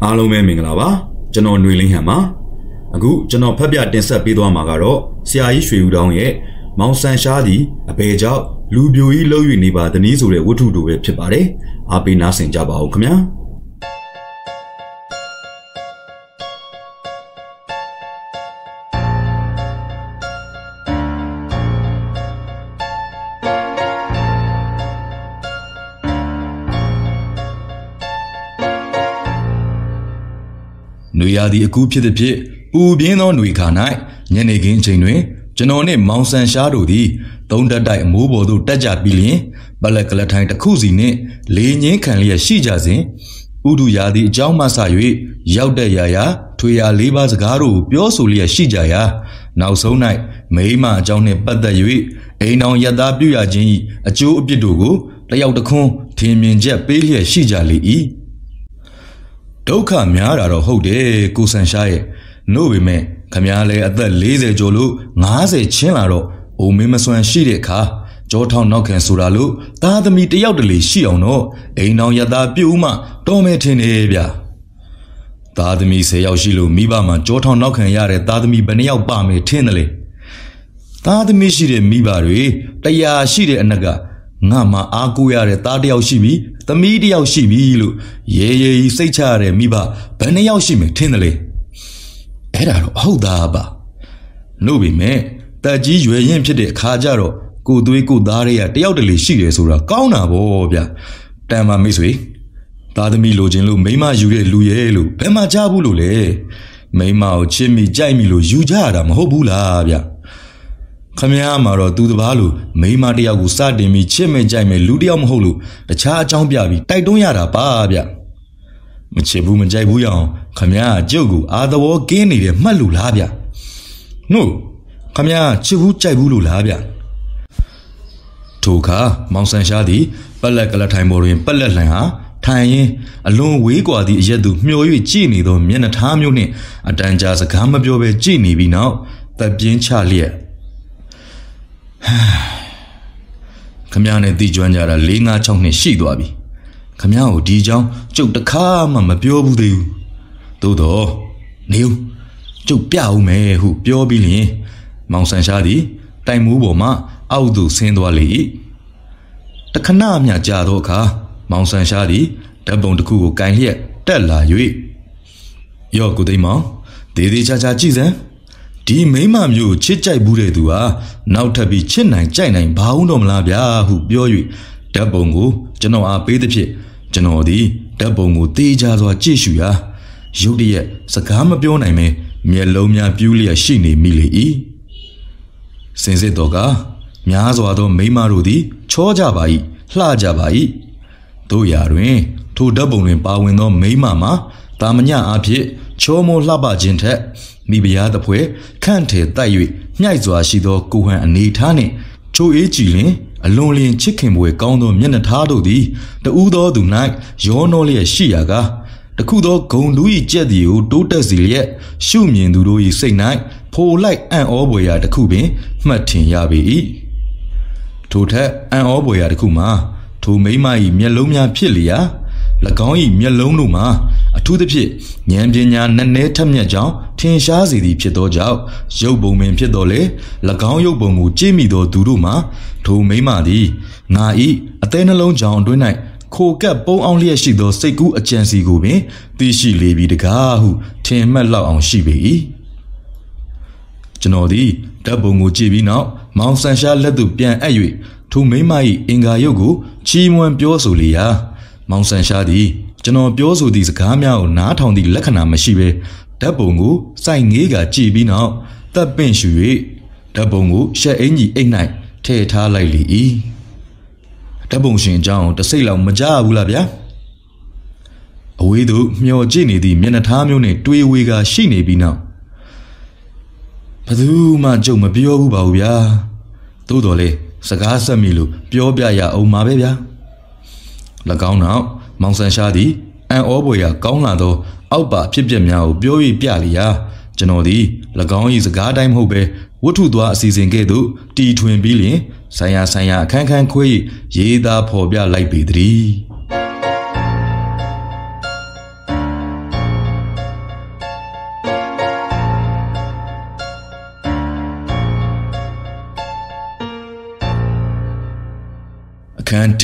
အားလုံးပဲမင်္ဂလာပါကျွန်တော်ຫນွေလင်းဟန်ပါအခုကျွန်တော်ဖတ်ပြတင်ဆက်ပေးသွားမှာကတော့ဆရာကြီးရွှေဦးတောင်းရဲ့မောင်ဆန်ရှားသည်အဘယ်ကြောင့်လူပြိုကြီးလှုပ်၍နေပါသနည်းဆိုတဲ့ဝတ္ထုတို့ပဲဖြစ်ပါတယ်အားပေးနားဆင်ကြပါဦးခင်ဗျာနွေရာသီအကူးဖြစ်သည်ဖြင့်ပူပြင်းသောနွေခါ၌ညနေခင်းအချိန်တွင်ကျွန်တော်နှင့်မောင်ဆန်ရှားတို့သည်သုံးတက်တိုက်အမိုးပေါ်သို့တက်ကြပြီးလျှင်ပလက်ကလထိုင်တစ်ခုစီနှင့်လေငင်းခံလျက်ရှိကြစဉ်ဥဒုရာသီအကြောင်းမှစ၍ရောက်တဲ့ရာထွေရာလေးပါးစကားတို့ပြောဆိုလျက်ရှိကြရာနောက်ဆုံး၌မိမအကြောင်းနှင့်ပတ်သက်၍အိမ်တော်ရသားပြုရခြင်း၏အကျိုးအပြစ်တို့ကိုတယောက်တစ်ခွန်းထင်မြင်ချက်ပေးလျက်ရှိကြလေ၏ဒုက္ခများတာတော့ဟုတ်တယ်ကိုဆန်ရှားရဲ့နို့ပေမဲ့ခမားလဲအသက်40ကျော်လို့50ချင်းလာတော့အိုမင်းမစွမ်းရှိတဲ့အခါကြောထောင်နောက်ခံဆိုတာလို့သားသမီးတယောက်တလေရှိအောင်တော့အိမ်တော်ရသားပြုတ်မှတော်မဲထင်နေဗျာသားသမီး10ယောက်ရှိလို့မိဘမှာကြောထောင်နောက်ခံရတဲ့သားသမီးဘယ်နှယောက်ပါမယ်ထင်တယ်လေသားသမီးရှိတဲ့မိဘတွေ100ရှိတဲ့အနက်ကငါမှအားကိုးရတဲ့သားတယောက်ရှိပြီသမီးတယောက်ရှိပြီလို့ရေစိတ်ချရတဲ့မိဘဘယ်နှယောက်ရှိမယ်ထင်တယ်လေအဲ့ဒါတော့ဟုတ်သားပါနို့ပေမဲ့တက်ကြီးရွယ်ရင်ဖြစ်တဲ့အခါကျတော့ကိုသွေးကိုသားတွေကတယောက်တလေရှိတယ်ဆိုတာကောင်းတာဗောဗျတန်ပါမိတ်ဆွေသားသမီးလိုချင်လို့မိမယူတဲ့လူရဲ့လို့ဘယ်မှကြားဘူးလို့လဲမိမကိုချစ်မိကြိုက်မိလို့ယူကြရတာမဟုတ်ဘူးလားဗျခမည်းမှာတော့သူတပားလို့မိမတယောက်ကိုစတင်ပြီးချစ်မဲ့ကြိုက်မဲ့လူတယောက်မဟုတ်လို့တခြားအကြောင်းပြပြီးတိုက်တွန်းရတာပါဗျမချစ်ဘူးမကြိုက်ဘူးရအောင်ခမည်းကျုပ်ကိုအာသဝကင်းနေတယ်မှတ်လို့လားဗျနို့ခမည်းချစ်ဘူးကြိုက်ဘူးလို့လားဗျထိုအခါမောင်ဆန်ရှားသည်ပက်လက်ကလထိုင်ပေါ်တွင်ပက်လက်လှန်ဟာထိုင်ရင်အလွန်ဝေးကွာသည့်အရက်သို့မျှော်၍ကြည့်နေသောမျက်နှာထားမျိုးနှင့်အတန်ကြာစကားမပြောဘဲကြည့်နေပြီးနောက်သက်ပြင်းချလျက်ခမည်းနဲ့တီကျွမ်းကြတာ4-5-6နှစ်ရှိသွားပြီခမည်းကိုဒီအကြောင်းကျုပ်တခါမှမပြောဘူးသေးဘူးသို့တော့နေဦးကျုပ်ပြအောင်မယ်ဟုပြောပြီးလျင်မောင်ဆန်ရှားသည်တိုင်မိုးပေါ်မှအောက်သို့ဆင်းသွားလေ၏တခဏမျှကြာသောအခါမောင်ဆန်ရှားသည်ဓာတ်ပုံတစ်ခုကိုကင်လျက်တက်လာ၍ရော့ကိုသိမ်းမောင်ဒေချာကြည့်စမ်းဒီမိမမျိုးချစ်ကြိုက်ဘူးတဲ့သူဟာနောက်ထပ်ပြီးချစ်နိုင်ကြိုက်နိုင်ဘာဦးတော့မလားဗျာဟုပြော၍ဓာတ်ပုံကိုကျွန်တော်အားပေးသည်ဖြင့်ကျွန်တော်သည်ဓာတ်ပုံကိုတေးကြစွာကြည့်ရှုရာရုတ်တရက်စကားမပြောနိုင်မဲမျက်လုံးများပြူးလျက်ရှိနေမိလေ၏စင်စစ်တော်ကများစွာသောမိမတို့သည်ချောကြပါ၏လှကြပါ၏တို့ရာတွင်ထိုဓာတ်ပုံတွင်ပါဝင်သောမိမမှာတာမညအဖြစ်ချောမောလှပခြင်းထက်မိဖုရားတပွဲခန့်ထေတိုက်၍မြှိုက်စွာရှိသောကိုဟန်အနေထားနှင့်ချိုအေးကြည်လင်အလွန်လျင်ချစ်ခင်ပွဲကောင်းသောမျက်နှာထားတို့သည်တဦးသောသူ၌ရောနှောလျက်ရှိရာကတခုသောဂုံလူ၏ကြက်သည်ကိုတိုးတက်စီလျက်ရှုမြင်သူတို့၏စိတ်၌ဖိုလိုက်အံ့ဩပွေရာတစ်ခုပင်မှတ်ထင်ရပေ၏ထိုထက်အံ့ဩပွေရာတစ်ခုမှာထိုမိမ၏မျက်လုံးများဖြစ်လျာ၎င်း၏မျက်လုံးတို့မှာအထူးသဖြင့်ဉာဏ်ပညာနက်နဲထက်မြက်ကြောင်းထင်ရှားစေသည်ဖြစ်သောကြောင့်ရုပ်ပုံပင်ဖြစ်တော်လေ၎င်းရုပ်ပုံကိုကြည့်မိသောသူတို့မှာထိုမိမသည်ငါ၏အသေးနှလုံးကြောင်အတွင်း၌ခိုကပ်ပုံအောင်လျက်ရှိသောစိတ်ကူးအကြံစီကိုပင်သိရှိလေပြီတကားဟုထင်မှတ်လောက်အောင်ရှိပေ၏ကျွန်တော်သည်ဓာတ်ပုံကိုကြည့်ပြီးနောက်မောင်ဆန်ရှားလက်သို့ပြန်အပ်၍ထိုမိမ၏အင်္ဂါရုပ်ကိုချီးမွမ်းပြောဆိုလျာမောင်ဆန်ရှားသည်ကျွန်တော်ပြောဆိုသည့်စကားများကိုနားထောင်သည့်လက္ခဏာမရှိဘဲဓာတ်ပုံကိုစိုက်ငေးကကြည့်ပြီးနောက်တပ်ပင့်ရှူ၍ဓာတ်ပုံကိုရှက်အင်ကြီးအိတ်၌ထည့်ထားလိုက်လေ၏ဓာတ်ပုံရှင်အကြောင်းတစိတ်လောက်မကြားဘူးလားဗျာအဝေးသို့မျောကြည့်နေသည့်မျက်နှာထားမျိုးနှင့်တွေးဝေကရှိနေပြီးနောက်ဘယ်သူမှကြုံမပြောဘူးပါဘူးဗျာသို့တော်လေစကားဆက်မိလို့ပြောပြရအောင်ပါပဲဗျာ၎င်းနောက်မောင်ဆန်ရှားသည်အံ့ဩပွေရာကောင်းလာသောအောက်ပါဖြစ်ပျက်များကိုပြော၍ပြလျာကျွန်တော်သည်၎င်း၏စကားတိုင်းမဟုတ်ပဲဝတ္ထုသွားအစီအစဉ်ကဲ့သို့တီထွင်ပြီးလျင်ဆိုင်ရာအခန်းခန်းခွဲရေးသားဖော်ပြလိုက်ပေသည်အခန်း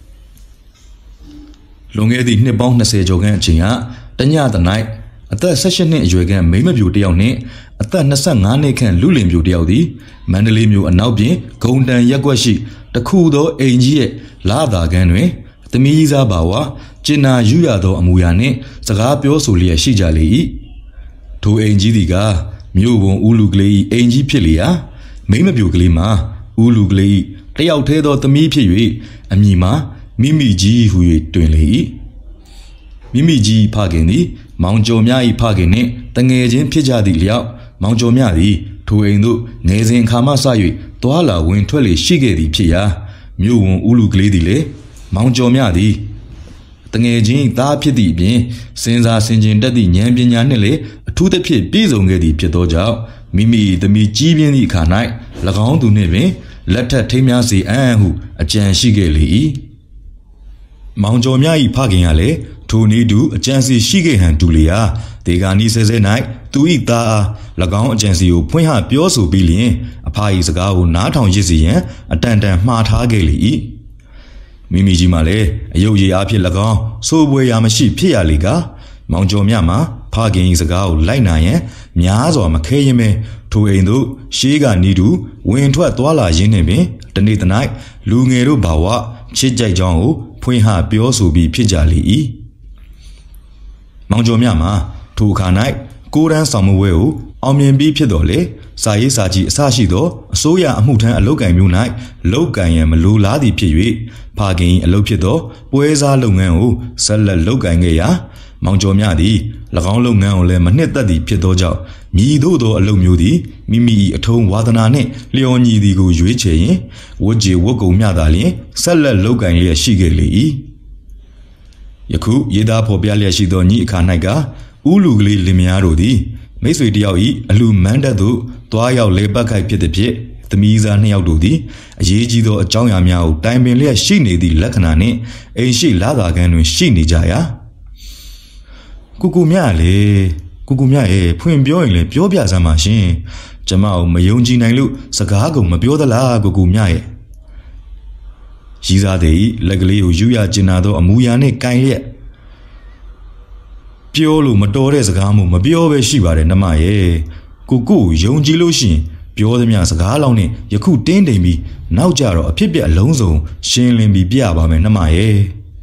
1လွန်ခဲ့သည့်နှစ်ပေါင်း20ကျော်ခန့်အချိန်ကတညသ၌အသက်18နှစ်အရွယ်ခန့်မိန်းမပြိုတစ်ယောက်နှင့်အသက်25နှစ်ခန့်လူလင်ပြိုတစ်ယောက်သည်မန္တလေးမြို့အနောက်ပြင်ဂုံတန်ရက်ကွက်ရှိတခုသောအိမ်ကြီးရဲ့လာသာကန်းတွင်သမီးကြီးစားပါဝါကျင်နာယူရသောအမူအရာနှင့်စကားပြောဆိုလျက်ရှိကြလေ၏ထိုအိမ်ကြီးသည်ကမြို့ဝန်ဦးလူကလေး၏အိမ်ကြီးဖြစ်လျာမိန်းမပြိုကလေးမှာဦးလူကလေး၏တယောက်သေးသောသမီးဖြစ်၍အမည်မှာမိမိကြီးဟူ၍တွင်လေ၏မိမိကြီးဖခင်သည်မောင်ကျော်များ၏ဖခင်နှင့်တငယ်ချင်းဖြစ်ကြသည့်လျောက်မောင်ကျော်များသည်ထိုအိမ်သို့ငယ်စဉ်အခါမှစ၍သွာလာဝင်ထွက်လေရှိခဲ့သည်ဖြစ်ရာမြို့ဝန်ဦးလူကလေးသည်လည်းမောင်ကျော်များသည်တငယ်ချင်းသားဖြစ်သည့်အပြင်စဉ်းစားဆင်ခြင်တတ်သည့်ဉာဏ်ပညာနှင့်လည်းအထူးသဖြင့်ပြည့်စုံခဲ့သည်ဖြစ်သောကြောင့်မိမိသမီးကြီးပြင်းသည့်အခါ၌၎င်းသူနှင့်ပင်လက်ထပ်ထိမ်းများစေအံ့ဟုအကြံရှိခဲ့လေ၏မောင်ကျော်များ၏ဖခင်ကလည်းထိုနည်းတူအကြံစီရှိခဲ့ဟန်တူလျာဒေဂာနီဆဲဆဲ၌သူ၏သားအား၎င်းအကြံစီကိုဖွင့်ဟပြောဆိုပြီးလျင်အဖ၏စကားကိုနားထောင်ရစ်စေရန်အတန်တန်မှားထားခဲ့လေ၏မိမိကြီးမှလည်းအယုတ်ရည်အားဖြင့်၎င်းစိုးပွဲရာမရှိဖြစ်ရလေကမောင်ကျော်များမှာဖခင်၏စကားကိုလိုက်နာရန်များစွာမခဲရင်ပဲထိုအိမ်သို့ရှေးကနီးတူဝင်ထွက်သွားလာရင်းနှင့်ပင်တနေ့တ၌လူငယ်တို့ဘာဝချစ်ကြိုက်ကြောင်းကိုဖွင့်ဟပြောဆိုပြီးဖြစ်ကြလေ၏မောင်ကျော်များမှာထိုအခါ၌ကိုရန်ဆောင်မပွဲကိုအောင်မြင်ပြီးဖြစ်တော်လေစာရေးစာကြီးအစရှိသောအစိုးရအမှုထမ်းအလုပ်ကိုင်မျိုး၌လုပ်ကိုင်ရန်မလိုလားသည်ဖြစ်၍ဖခင်၏အလုပ်ဖြစ်သောပွဲစားလုပ်ငန်းကိုဆက်လက်လုပ်ကိုင်ခဲ့ရာမောင်ကျော်များသည်၎င်းလုပ်ငန်းကိုလည်းမနှစ်သက်သည်ဖြစ်သောကြောင့်မြည်သို့သောအလုပ်မျိုးသည်မိမိ၏အထုံးဝါသနာနှင့်လျော်ညီသည်ကိုရွေးချယ်ရင်ဝတ်ကြေဝတ်ကုန်မျှသာလျင်ဆက်လက်လုပ်ကိုင်လျက်ရှိခဲ့လေ၏ယခုရေးသားဖော်ပြလျက်ရှိသောညီအခါ၌ကဦးလူကလေးလင်မယားတို့သည်မိတ်ဆွေတယောက်၏အလူမန်းတက်သို့သွားရောက်လေပတ်ခိုက်ဖြစ်သည်ဖြင့်သမီးစားနှစ်ယောက်တို့သည်အရေးကြီးသောအကြောင်းအရာများကိုတိုင်ပင်လျက်ရှိနေသည့်လက္ခဏာနှင့်အိမ်ရှိလာသာကန်းတွင်ရှိနေကြရာကူကူမြလေကူကူမြရဲ့ဖွင့်ပြောရင်လည်းပြောပြစမ်းပါရှင်ကျမကိုမယုံကြည်နိုင်လို့စကားကုန်မပြောသလားကူကူမြရဲ့ရီးစားတဲ့လက်ကလေးကိုယူရကျင်နာသောအမူအရာနှင့်ကင်လျက်ပြောလို့မတော်တဲ့စကားမျိုးမပြောဘဲရှိပါတယ်နှမရဲ့ကိုကိုယုံကြည်လို့ရှိရင်ပြောသမျှစကားလောက်နဲ့ယခုတင်းတိမ်ပြီးနောက်ကြတော့အဖြစ်ပြက်အလုံးစုံရှင်းလင်းပြီးပြပါမယ်နှမရဲ့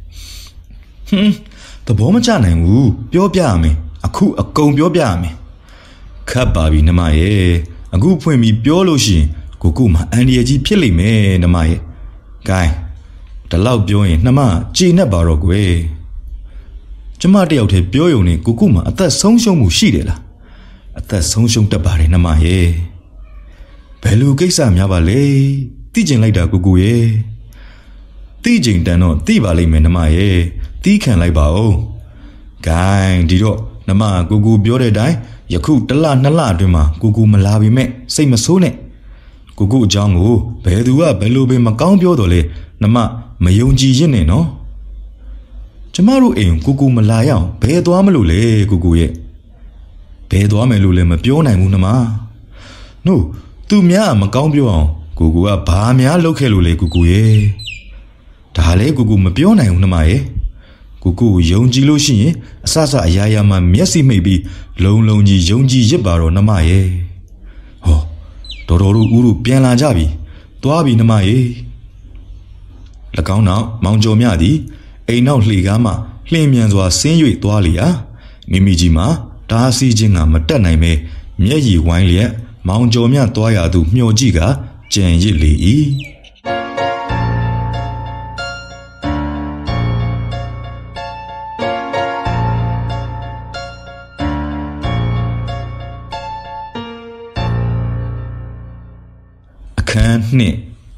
သဘောမကျနိုင်ဘူးပြောပြရမယ်အခုအကုန်ပြောပြရမယ်ခတ်ပါပြီနှမရဲ့အခုဖွင့်ပြီးပြောလို့ရှိရင်ကိုကိုမှအန်ဒီရကြီးဖြစ်လိမ့်မယ်နှမရဲ့ဂိုင်းဒီလောက်ပြောရင်နှမကြည်နဲ့ပါတော့ကွယ်ကျမတယောက်တည်းပြောရုံနဲ့ကိုကိုမှအသက်ဆုံးရှုံးမှုရှိတယ်လားအသက်ဆုံးရှုံးတတ်ပါတယ်နှမရဲ့ဘယ်လိုကိစ္စများပါလဲသိကျင်လိုက်တာကိုကိုရဲ့သိကျင်တန်တော့သိပါလိမ့်မယ်နှမရဲ့သိခံလိုက်ပါဦးဂိုင်းဒီတော့နှမကိုကိုပြောတဲ့အတိုင်းယခုတစ်လနှစ်လအတွင်းမှာကိုကိုမလာပေမဲ့စိတ်မဆိုးနဲ့ကိုကိုအကြောင်းကိုဘယ်သူကဘယ်လိုပဲမကောင်းပြောတော့လဲနှမမယုံကြည်ရင်နဲ့နော်ကျမတို့အိမ်ကိုကိုမလာရအောင်ဘယ်သွားမလို့လဲကိုကိုရဲ့ဘယ်သွားမယ်လို့လည်းမပြောနိုင်ဘူးနှမနို့သူများမကောင်းပြောအောင်ကိုကိုကဘာများလုပ်ခဲ့လို့လဲကိုကိုရဲ့ဒါလည်းကိုကိုမပြောနိုင်ဘူးနှမရဲ့ကိုကိုယုံကြည်လို့ရှိရင်အဆအအရာရာမှာမျက်စိမိတ်ပြီးလုံကြီးယုံကြည်ရစ်ပါတော့နှမရဲ့ဟောတော်တို့ဦးတို့ပြန်လာကြပြီသွားပြီနှမရဲ့၎င်းနောက်မောင်ကျော်မြသည်အိမ်နောက်လှေကားမှလှင်မြန်စွာဆင်း၍သွားလျာမိမိကြီးမှာတားဆီးခြင်းကမတက်နိုင်ပဲမျက်ရည်ဝိုင်းလျက်မောင်ကျော်မြသွားရသူမျှော်ကြည့်ကကြံရစ်လေ၏အခန်းနှစ်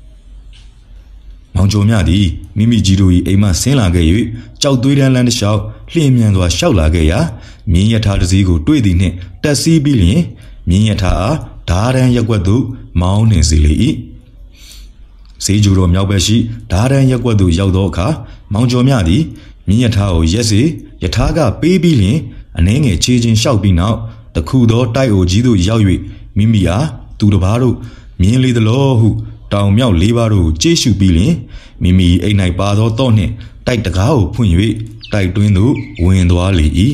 မောင်ကျော်မြသည်မိမိကြီးတို့၏အိမ်မှဆင်းလာခဲ့၍ကြောက်သွေးတန်းလန်းတစ်လျှောက်လှည့်မြန်စွာရှောက်လာခဲ့ရာမြင်းရထားတစ်စီးကိုတွေ့သည်နှင့်တက်စီးပြီးလျင်မြင်းရထားအားဓားရန်ရက်ွက်သို့မောင်းနှင်စေလေ၏ဈေးကျူတော်မြောက်ဘက်ရှိဓားရန်ရက်ွက်သို့ရောက်သောအခါမောင်ကျော်မြသည်မြင်းရထားကိုရက်စေရထားကပေးပြီးလျင်အနှဲငယ်ခြေချင်းလျှောက်ပြီးနောက်တခုသောတိုက်အိုကြီးသို့ရောက်၍မိမိအားသူတစ်ပါးတို့မြင်လေသလောဟုတောင်မြောက်လေးပါးတို့ကျေးရှုပြီးလျင်မိမိအိမ်၌ပါသောတော့နှင့်တိုက်တကားကိုဖွင့်၍တိုက်တွင်းသို့ဝင်သွားလေ၏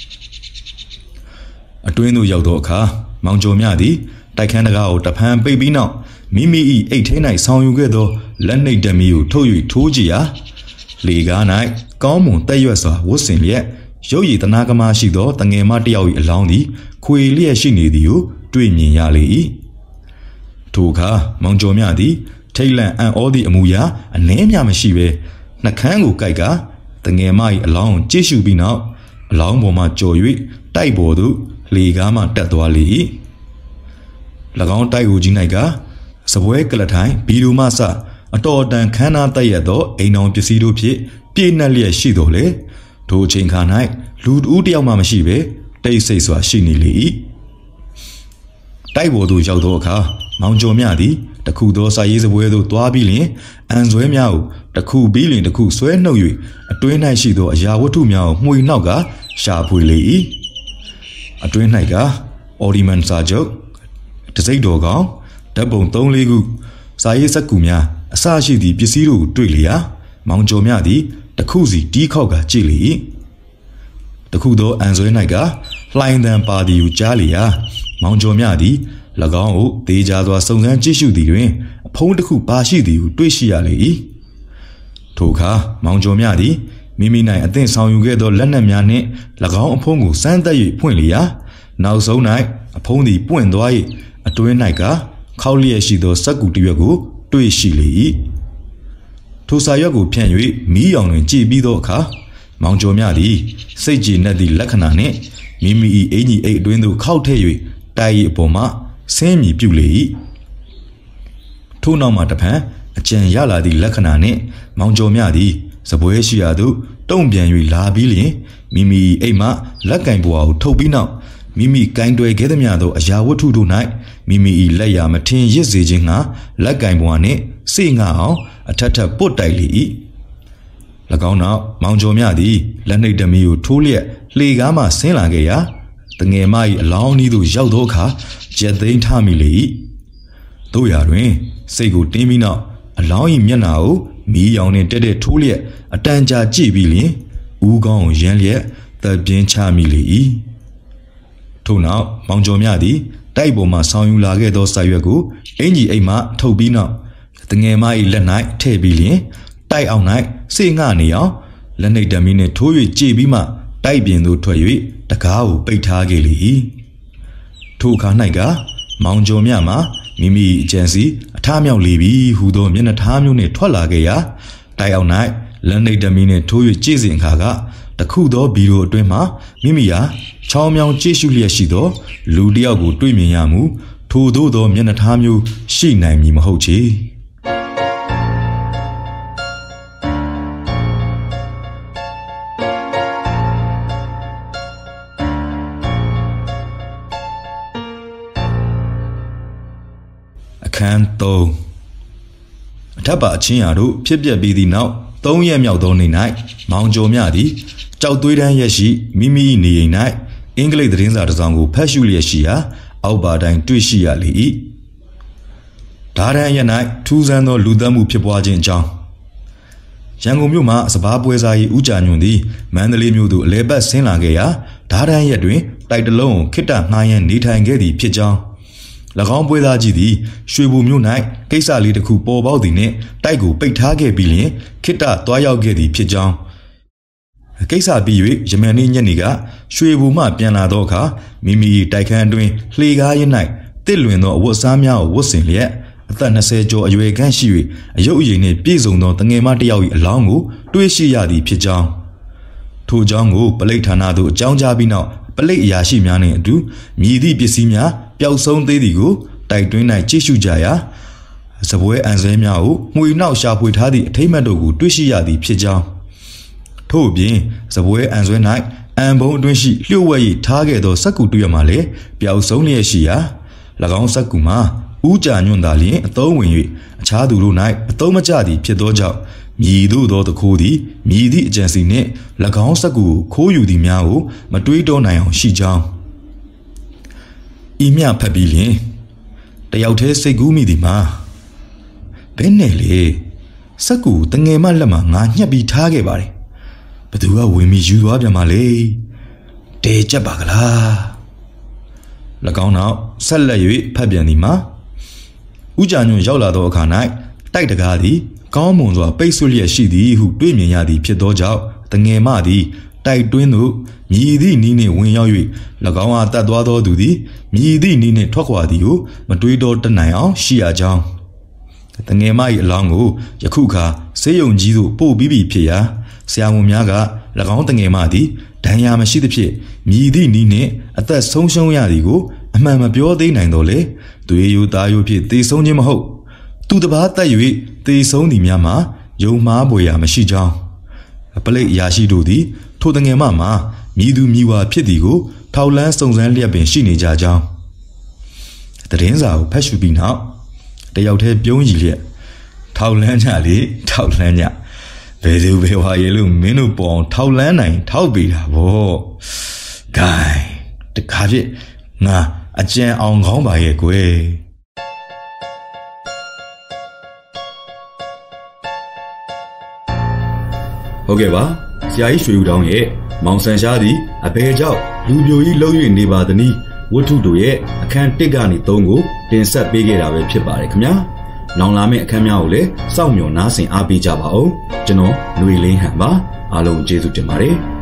အတွင်းသို့ရောက်သောအခါမောင်ကျော်မြသည်တိုက်ခန်းတကားကိုတဖန်ပိတ်ပြီးနောက်မိမိ၏အိတ်ထဲ၌ဆောင်ယူခဲ့သောလက်နှိပ်ဓမီကိုထုတ်၍ထိုးကြည့်ရာလေကား၌ကောင်းမွန်တက်ရွက်စွာဝတ်ဆင်လျက်ရုပ်ရည်တနာကမရှိသောတငယ်မတစ်ယောက်၏အလောင်းသည်ခွေလျက်ရှိနေသည်ကိုတွေ့မြင်ရလေ၏ထိုအခါမောင်ကျော်မြသည်ထိတ်လန့်အံ့ဩသည့်အမူအရာအနှဲမျှမရှိဘဲနှကန်းကိုကိုက်ကတငယ်မ၏အလောင်းကိုကြည့်ရှုပြီးနောက်အလောင်းပေါ်မှကြော်၍တိုက်ပေါ်သို့လေကားမှတက်သွားလေ၏၎င်းတိုက်ကိုကြီး၌ကစပွဲကလထိုင်ဘီဒူမဆအတော်တန်ခန်းနာတက်ရသောအိမ်တော်ပစ္စည်းတို့ဖြင့်ပြည့်နှက်လျက်ရှိတော်လေထိုအချိန်ခါ၌လူတူတယောက်မှမရှိဘဲတိတ်ဆိတ်စွာရှိနေလေ၏တိုက်ပေါ်သို့ရောက်သောအခါမောင်ကျော်မြသည်တခုသောစာရေးစပွဲသို့သွားပြီးလျှင်အန်ဆွဲများကိုတခုပြီးလျှင်တခုဆွဲနှုတ်၍အတွင်း၌ရှိသောအရာဝတ္ထုများကိုမှွေနှောက်ကရှာဖွေလေ၏အတွင်း၌ကအော်ဒီမန်စာချုပ်တစိမ့်တော်ကောင်ဓာတ်ပုံ3-4ခုစာရေးစက္ကူများအစရှိသည့်ပစ္စည်းတို့ကိုတွေ့လျာမောင်ကျော်မြသည်တခုစီတီးခောက်ကကြည့်လေ၏တခုသောအန်ဆွဲ၌ကလှိုင်းတန်ပါသည်ကိုကြားလျာမောင်ကျော်မြသည်၎င်းကိုတေးကြစွာစုံစမ်းကြည့်ရှုသည်တွင်အဖုံးတစ်ခုပါရှိသည်ကိုတွေ့ရှိရလေ၏ထိုအခါမောင်ကျော်မြသည်မိမိ၌အသင့်ဆောင်ယူခဲ့သောလက်နက်များနှင့်၎င်းအဖုံးကိုစမ်းသပ်၍ဖွင့်လျာနောက်ဆုံး၌အဖုံးသည်ပွင့်သွား၍အတွင်း၌ကခောက်လျက်ရှိသောစက္ကူတစ်ရွက်ကိုတွေ့ရှိလေ၏ထိုစာရွက်ကိုဖြန့်၍မီးရောင်တွင်ကြည့်ပြီးသောအခါမောင်ကျော်မြသည်စိတ်ကြည်နက်သည့်လက္ခဏာနှင့်မိမိ၏အင်ကြီးအိတ်အတွင်းသို့ခောက်ထည့်၍တိုက်၏အပေါ်မှဆင်းမြည်ပြုလေ၏ထို့နောက်မှတဖန်အကြံရလာသည့်လက္ခဏာနှင့်မောင်ကျော်မြသည်စပွဲရှိရာသို့တုံ့ပြန်၍လာပြီးလျှင်မိမိအိတ်မှလက်ကင်ပွားကိုထုတ်ပြီးနောက်မိမိကင်တွယ်ခဲ့သည်များသောအရာဝတ္ထုတို့၌မိမိ၏လက်ရာမထင်ရစ်စေခြင်းငှာလက်ကင်ပွားနှင့်စေငှအောင်အထက်ထပ်ပုတ်တိုက်လေ၏၎င်းနောက်မောင်ကျော်မြသည်လက်နှိပ်ဓမီကိုထိုးလျက်လှေကားမှဆင်းလာခဲ့ရာတငယ်မ၏အလောင်းဤသို့ရောက်သောအခါရက်သိမ်းထမိလေ၏တို့ရာတွင်စိတ်ကိုတင်းပြီးနောက်အလောင်း၏မျက်နှာကိုမီးရောင်နှင့်တက်ထိုးလျက်အတန်ကြာကြည့်ပြီးလျှင်ဦးခေါင်းကိုရမ်းလျက်သက်ပြင်းချမိလေ၏ထို့နောက်မောင်ကျော်မြသည်တိုက်ပေါ်မှဆောင်းယူလာခဲ့သောစာရွက်ကိုအင်ကြီးအိမ်မှထုတ်ပြီးနောက်တငယ်မ၏လက်၌ထည့်ပြီးလျှင်တိုက်အောင်၌စေငှနေအောင်လက်နှိပ်ဓမီနှင့်ထိုး၍ကြည့်ပြီးမှတိုက်ပြင်သို့ထွက်၍တကားကိုပိတ်ထားခဲ့လေ၏ထိုအခါ၌ကမောင်ကျော်မြမှာမိမိအကြံစီအထားမြောက်လေပြီဟူသောမျက်နှာထားမျိုးနှင့်ထွက်လာခဲ့ရာတိုက်အောင်၌လက်နှိပ်ဓမီနှင့်ထိုး၍ကြည့်စဉ်အခါကတခုသောဘီရိုအတွင်းမှမိမိဟာချောင်းမြောင်းကြည့်ရှုလျက်ရှိသောလူတစ်ယောက်ကိုတွေ့မြင်ရမူထိုသို့သောမျက်နှာထားမျိုးရှိနိုင်မည်မဟုတ်ချေအခန်း3အထက်ပါအချင်းရာတို့ဖြစ်ပျက်ပြီးသည့်နောက်3ရက်မြောက်သောနေ့၌မောင်ကျော်မြသည်ကြောက်သွေးတန်းရက်ရှိမိမိနေအိမ်၌အင်္ဂလိပ်သတင်းစာတစ်စောင်ကိုဖတ်ရှုလျက်ရှိရာအောက်ပါတိုင်းတွေ့ရှိရလေ၏ဓာရန်ရက်၌ထူးဆန်းသောလူသတ်မှုဖြစ်ပွားခြင်းအကြောင်းရန်ကုန်မြို့မှစပားပွဲစား၏ဦးကြာညွန့်သည်မန္တလေးမြို့သို့အလဲပတ်ဆင်းလာခဲ့ရာဓာရန်ရက်တွင်တိုက်တလုံးကိုခိတ္တငှားရမ်းနေထိုင်ခဲ့သည်ဖြစ်ကြောင်း၎င်းပွဲသားကြီးသည်ရွှေဘိုမြို့၌ကိစ္စလေးတစ်ခုပေါ်ပေါက်သည်နှင့်တိုက်ကိုပိတ်ထားခဲ့ပြီးလျှင်ခိတ္တသွားရောက်ခဲ့သည်ဖြစ်ကြောင်းကိစ္စပြီး၍ယမန်နေ့ညနေကရွှေဘိုမှပြန်လာသောအခါမိမိတိုက်ခန်းအတွင်းလှေကားရင်း၌တစ်လွင်သောအဝတ်အစားများကိုဝတ်ဆင်လျက်အသက်20ကျော်အရွယ်ခန့်ရှိ၍အယုတ်အရည်နှင့်ပြည့်စုံသောတငယ်မတစ်ယောက်၏အလောင်းကိုတွေ့ရှိရသည်ဖြစ်ကြောင်းထို့ကြောင့်ကိုပလိတ်ဌာနသို့အကြောင်းကြားပြီးနောက်ပလိတ်အရာရှိများနှင့်အတူမြည်သည့်ပစ္စည်းများပျောက်ဆုံးသေးသည်ကိုတိုက်တွင်း၌ကြည့်ရှုကြရာစပွဲအန်ဆွဲများကိုမှွေနှောက်ရှာဖွေထားသည့်အထိမ့်မှတ်တို့ကိုတွေ့ရှိရသည်ဖြစ်ကြောင်းထို့အပြင်စပွဲအန်ဆွဲ၌အံဘုံအတွင်းရှိလျှို့ဝှက်၍ထားခဲ့သောစက္ကူတစ်ရွက်မှလည်းပျောက်ဆုံးလျက်ရှိရာ၎င်းစက္ကူမှာဦးကြာညွန့်သာလျင်အသုံးဝင်၍အခြားသူတို့၌အသုံးမကျသည်ဖြစ်သောကြောင့်မြည်သို့သောတခိုးသည်မြည်သည့်အကြံစီနှင့်၎င်းစက္ကူကိုခိုးယူသည်များကိုမတွေးတောနိုင်အောင်ရှိကြောင်းဤမျှဖတ်ပြီးလျင်တယောက်တည်းစိတ်ကူးမိသည်မှာဘယ်နဲ့လေစက်ကူတငယ်မလက်မှာငါညှက်ပြီးထားခဲ့ပါတယ်ဘသူကဝင်ပြီးယူသွားပြန်ပါလေတဲကြက်ပါကလား၎င်းနောက်ဆက်လက်၍ဖတ်ပြန်သည်မှာဥကြညွန့်ရောက်လာသောအခါ၌တိုက်တကားသည်ကောင်းမွန်စွာပိတ်ဆို့လျက်ရှိသည်ဟုတွေ့မြင်ရသည်ဖြစ်သောကြောင့်တငယ်မသည်တိုက်တွင်းသို့မြည်သည့်နည်းနှင့်ဝင်ရောက်၍၎င်းအားတတ်သွားသောသူသည်မြည်သည့်နည်းနှင့်ထွက်ခွာသည်ကိုမတွေးတော့တနိုင်အောင်ရှိရကြောင်းတငယ်မ၏အလောင်းကိုယခုခါဆေးရုံကြီးသို့ပို့ပြီးပြီဖြစ်ရာဆရာဝန်များက၎င်းတငယ်မသည်ဒဏ်ရာမရှိသဖြင့်မြည်သည့်နည်းနှင့်အသက်ဆုံးရှုံးရသည်ကိုအမှန်မပြောသေးနိုင်တော့လေသွေးရိုးသားရိုးဖြင့်သေဆုံးခြင်းမဟုတ်သူတစ်ပါးတက်၍သေဆုံးသည်များမှာယုံမှားပွေရာမရှိကြောင်းပလိတ်အရာရှိတို့သည်ထိုတငယ်မမှာမြည်သူမြည်ဝါဖြစ်သည်ကိုထောက်လန်းစုံစမ်းလျက်ပင်ရှိနေကြကြောင်းသတင်းစာကိုဖတ်ရှုပြီးနောက်တယောက်တည်းပြုံးကြည့်လျက်ထောက်လန်းကြလေထောက်လန်းကြဘယ်သူဘယ်ဝါရေလို့မင်းတို့ပေါ်အောင်ထောက်လန်းနိုင်ထောက်ပေးတာဗောဂိုင်းတခါပြည့်ငါအကြံအောင်ကောင်းပါရဲ့ကွယ်ဟုတ်ကဲ့ပါဆရာကြီးရွှေဦးတောင်းရဲ့မောင်ဆန်ရှားသည်အဘယ်ကြောင့်လူပြိုကြီးလှုပ်၍နေပါသနည်းဝတ္ထုတို့ရဲ့အခန်း1ကနေ3ကိုတင်ဆက်ပေးခဲ့တာပဲဖြစ်ပါတယ်ခင်ဗျာနောင်လာမယ့်အခန်းများကိုလည်းစောင့်မျှော်နားဆင်အားပေးကြပါဦးကျွန်တော်ຫນွေလင်းဟန်ပါအားလုံးကျေးဇူးတင်ပါတယ်